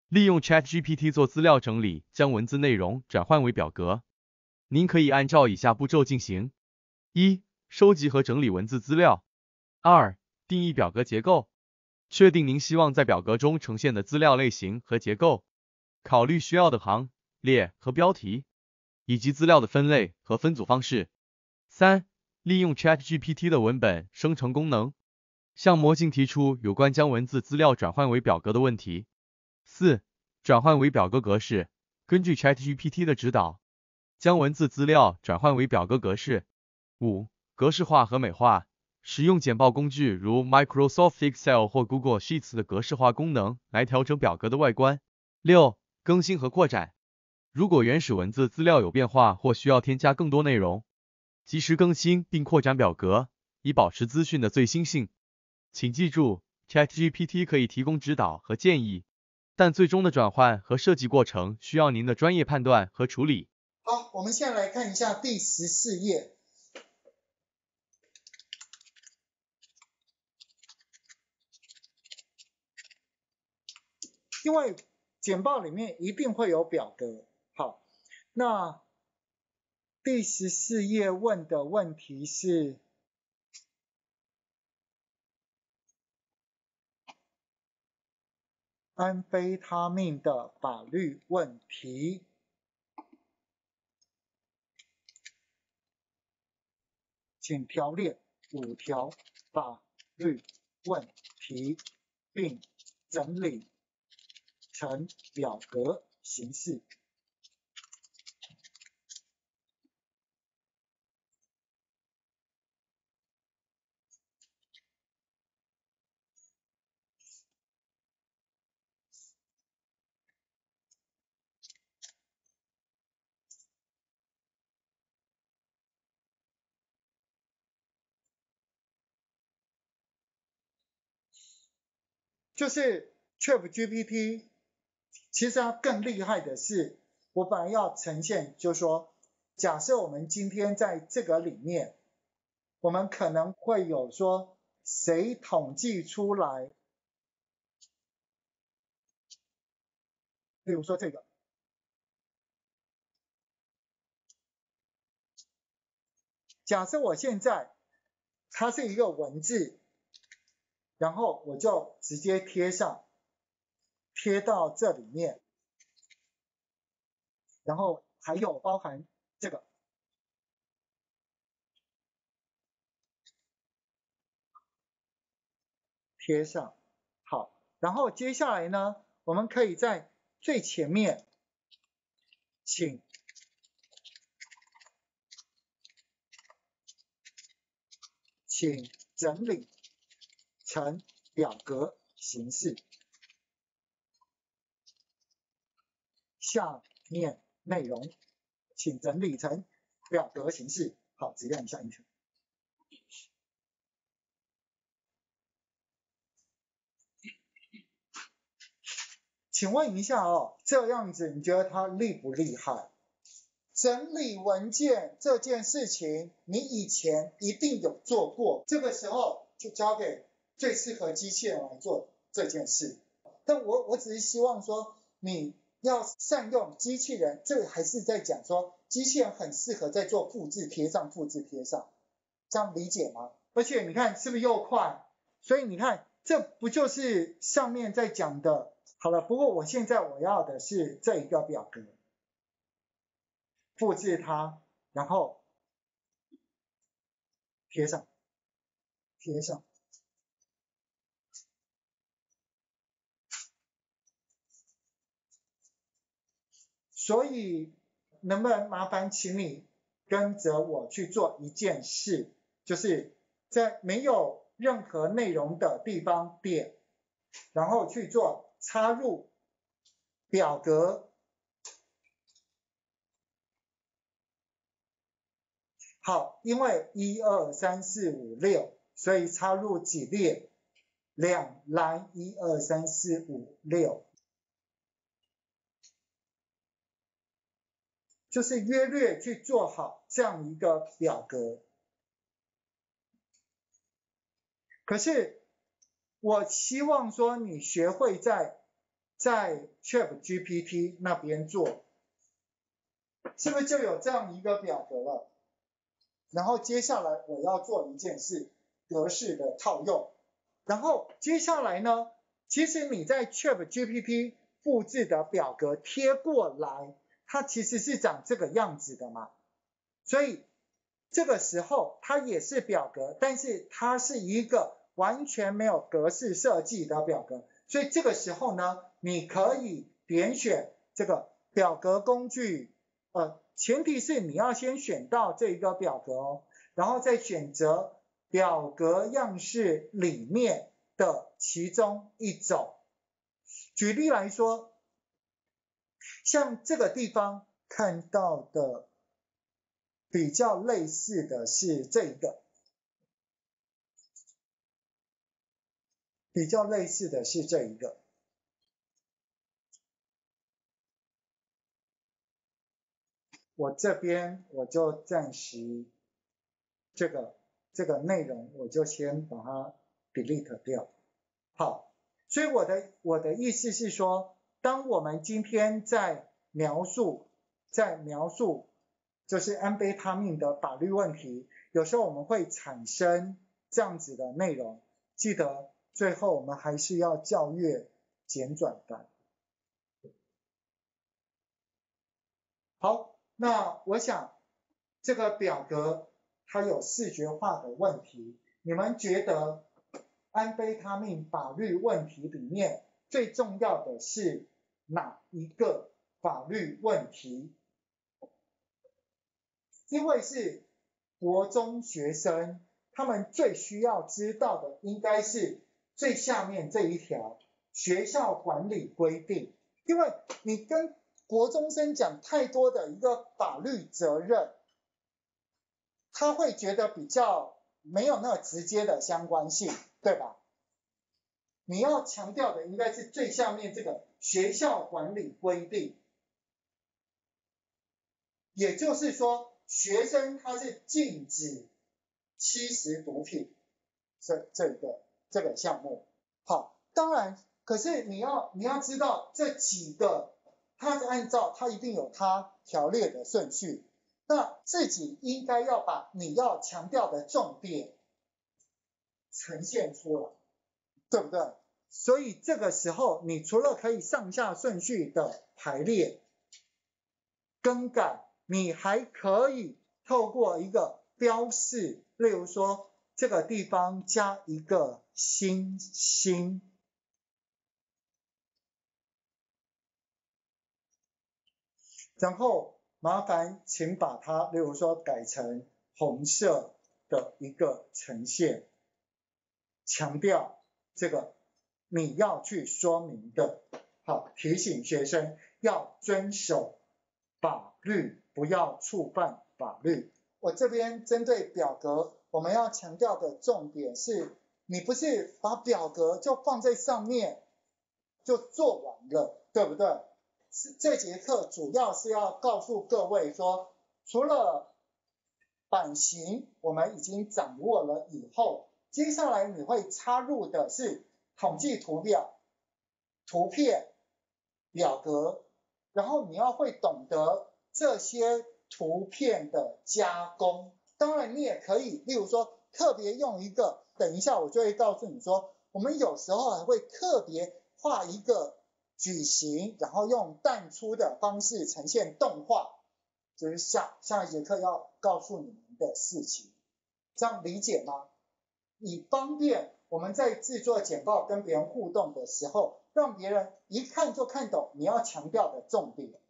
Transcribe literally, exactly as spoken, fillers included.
利用 ChatGPT 做资料整理，将文字内容转换为表格。您可以按照以下步骤进行：一、收集和整理文字资料；二、定义表格结构，确定您希望在表格中呈现的资料类型和结构，考虑需要的行列和标题，以及资料的分类和分组方式。三、利用 ChatGPT 的文本生成功能，向模型提出有关将文字资料转换为表格的问题。四、转换为表格格式，根据 ChatGPT 的指导，将文字资料转换为表格格式。五、格式化和美化，使用简报工具如 Microsoft Excel 或 Google Sheets 的格式化功能来调整表格的外观。六、更新和扩展，如果原始文字资料有变化或需要添加更多内容，及时更新并扩展表格，以保持资讯的最新性。请记住 ，ChatGPT 可以提供指导和建议，但最终的转换和设计过程需要您的专业判断和处理。 好，我们现在来看一下第十四页。因为简报里面一定会有表格。好，那第十四页问的问题是，安非他命的法律问题。请条列五条法律问题，并整理成表格形式。就是 ChatGPT， 其实它更厉害的是，我本来要呈现，就是说，假设我们今天在这个里面，我们可能会有说，谁统计出来，比如说这个，假设我现在它是一个文字，然后我就直接贴上，贴到这里面，然后还有包含这个。贴上，好，然后接下来呢，我们可以在最前面，请请整理成表格形式。下面内容，请整理成表格形式。好，直接按下 Enter。请问一下哦，这样子你觉得它厉不厉害？整理文件这件事情，你以前一定有做过，这个时候就交给最适合机器人来做这件事。但我我只是希望说，你要善用机器人，这个还是在讲说，机器人很适合在做复制贴上、复制贴上，这样理解吗？而且你看是不是又快？所以你看，这不就是上面在讲的？好了，不过我现在我要的是这一个表格，复制它，然后贴上，贴上。所以能不能麻烦请你跟着我去做一件事，就是在没有任何内容的地方点，然后去做插入表格。好，因为一二三四五六，所以插入几列？两栏，一二三四五六。就是约略去做好这样一个表格。可是我希望说你学会在在 ChatGPT 那边做，是不是就有这样一个表格了？然后接下来我要做一件事，格式的套用。然后接下来呢，其实你在 ChatGPT 复制的表格贴过来，它其实是长这个样子的嘛。所以这个时候它也是表格，但是它是一个完全没有格式设计的表格。所以这个时候呢，你可以点选这个表格工具，呃，前提是你要先选到这一个表格哦，然后再选择表格样式里面的其中一种。举例来说，像这个地方看到的比较类似的是这一个，比较类似的是这一个。我这边我就暂时这个这个内容我就先把它 delete 掉。好，所以我的我的意思是说，当我们今天在描述在描述就是安非他命的法律问题，有时候我们会产生这样子的内容，记得最后我们还是要校阅简转版。好，那我想这个表格它有视觉化的问题，你们觉得安非他命法律问题里面最重要的是哪一个法律问题？因为是国中学生，他们最需要知道的应该是最下面这一条学校管理规定，因为你跟国中生讲太多的一个法律责任，他会觉得比较没有那么直接的相关性，对吧？你要强调的应该是最下面这个学校管理规定，也就是说学生他是禁止吸食毒品，这这个这个项目。好，当然可是你要你要知道这几个它是按照它一定有它条列的顺序，那自己应该要把你要强调的重点呈现出来，对不对？所以这个时候你除了可以上下顺序的排列更改，你还可以透过一个标示，例如说这个地方加一个星星，然后麻烦请把它例如说改成红色的一个呈现，强调这个你要去说明的，好，提醒学生要遵守法律，不要触犯法律。我这边针对表格，我们要强调的重点是，你不是把表格就放在上面就做完了，对不对？这节课主要是要告诉各位说，除了版型我们已经掌握了以后，接下来你会插入的是统计图表、图片、表格，然后你要会懂得这些图片的加工。当然你也可以，例如说特别用一个，等一下我就会告诉你说，我们有时候还会特别画一个矩形，然后用淡出的方式呈现动画，就是下下一节课要告诉你们的事情，这样理解吗？以方便我们在制作简报跟别人互动的时候，让别人一看就看懂你要强调的重点。